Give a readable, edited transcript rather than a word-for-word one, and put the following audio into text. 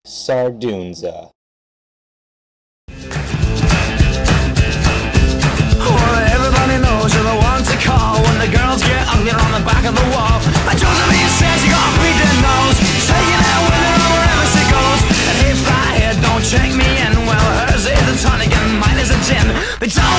Sardunza. Everybody knows you're the one to call when the girls get ugly on the back of the wall. Like Josephine says, you got a bleeding nose, taking it with her wherever she goes. And hey, fly here, don't check me in. Well, hers is a tonic and mine is a gin. They don't